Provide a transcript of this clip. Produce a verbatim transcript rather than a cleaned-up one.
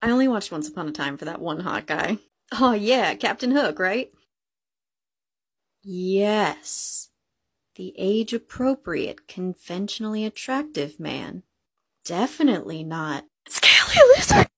I only watched Once Upon a Time for that one hot guy. Oh yeah, Captain Hook, right? Yes. The age-appropriate, conventionally attractive man. Definitely not Scaly Lizard!